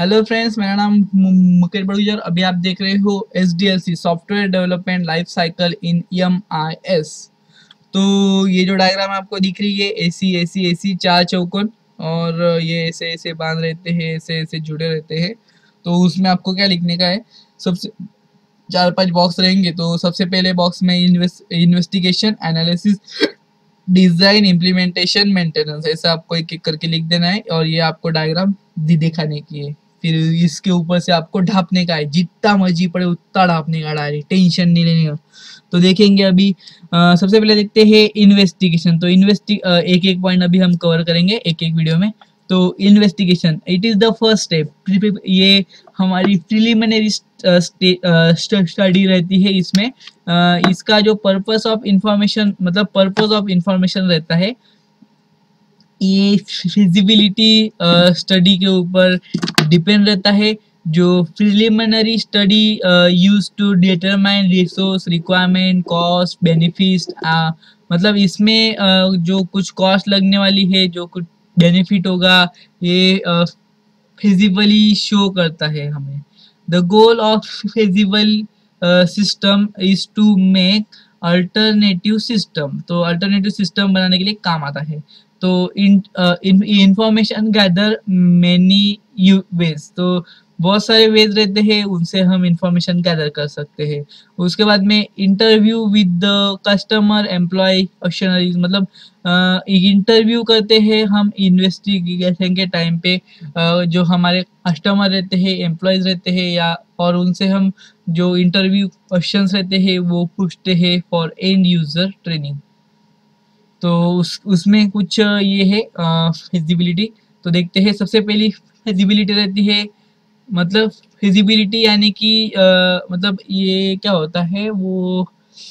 Hello friends, मेरा नाम मुकेश बड़गुजर। अभी आप देख रहे हो SDLC software development life cycle in EMIS। तो ये जो डायग्राम आपको दिख रही है, एसी एसी एसी चार चौकोन, और ये ऐसे ऐसे बांध रहते हैं, ऐसे ऐसे जुड़े रहते हैं। तो उसमें आपको क्या लिखने का है, सबसे चार पांच बॉक्स रहेंगे। तो सबसे पहले बॉक्स में investigation, analysis, design, implementation, maintenance, ऐसा आपको एक एक करके लिख देना है। और ये आपको डायग्राम दिखाने की है। फिर इसके ऊपर से आपको ढापने का है, जितना मर्जी पड़े उतना ढापने का, डायरेक्ट टेंशन नहीं लेने का। तो देखेंगे अभी सबसे पहले देखते हैं इन्वेस्टिगेशन। तो एक एक पॉइंट अभी हम कवर करेंगे एक एक वीडियो में। तो investigation, it is the first step. ये हमारी प्रिलिमिनरी स्टडी रहती है। इसमें इसका जो पर्पस ऑफ इंफॉर्मेशन, मतलब पर्पस ऑफ इंफॉर्मेशन रहता है, ये फिजिबिलिटी स्टडी के ऊपर डिपेंड रहता है। जो preliminary study use to determine resource requirement, cost, benefit, मतलब इसमें जो कुछ कॉस्ट लगने वाली है, जो कुछ बेनिफिट होगा, ये फिजिबली शो करता है हमें। The goal of feasible system is to make alternative system. तो अल्टरनेटिव सिस्टम बनाने के लिए काम आता है। तो इंफॉर्मेशन गैदर मैनी वेज, तो बहुत सारे वेज रहते हैं, उनसे हम इंफॉर्मेशन गैदर कर सकते हैं। उसके बाद में interview with the customer, employ, auctioneers, मतलब इंटरव्यू करते हैं हम इन्वेस्टिगेशन के टाइम पे। जो हमारे कस्टमर रहते हैं, एम्प्लॉयज रहते हैं, या और उनसे हम जो इंटरव्यू क्वेश्चंस रहते हैं वो पूछते हैं फॉर एंड यूजर ट्रेनिंग। तो उसमें कुछ ये है फिजिबिलिटी। तो देखते हैं, सबसे पहली फिजिबिलिटी रहती है, मतलब फिजिबिलिटी यानी कि मतलब ये क्या होता है, वो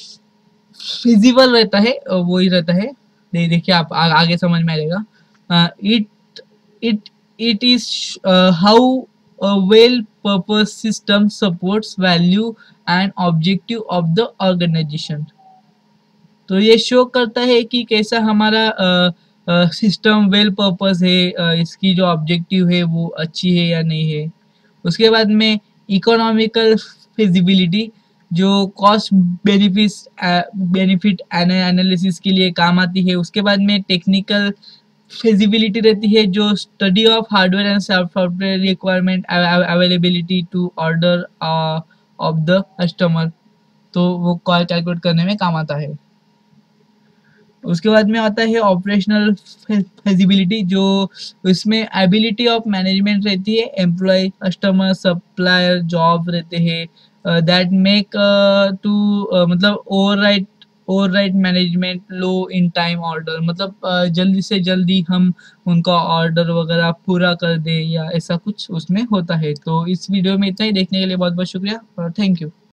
फिजिबल रहता है, वो ही रहता है। देखिए आप आगे समझ में आएगा। It it it is how well purpose system supports value and objective of the organization. तो ये शो करता है कि कैसा हमारा सिस्टम वेल पर्पस है, इसकी जो ऑब्जेक्टिव है वो अच्छी है या नहीं है। उसके बाद में इकोनॉमिकल फिजिबिलिटी, जो कॉस्ट बेनिफिट एनालिसिस के लिए काम आती है। उसके बाद में टेक्निकल फिजिबिलिटी रहती है, जो study of hardware and software requirement, availability to order of the customer, तो वो कैलकुलेट करने में काम आता है। उसके बाद में आता है ऑपरेशनल फिजिबिलिटी, जो इसमें एबिलिटी ऑफ मैनेजमेंट रहती है, एम्प्लॉय, कस्टमर, सप्लायर, जॉब रहते हैं दैट मेक टू, मतलब overwrite management low in time order, मतलब जल्दी से जल्दी हम उनका ऑर्डर वगैरह पूरा कर दे, या ऐसा कुछ उसमें होता है। तो इस वीडियो में इतना ही। देखने के लिए बहुत बहुत शुक्रिया और थैंक यू।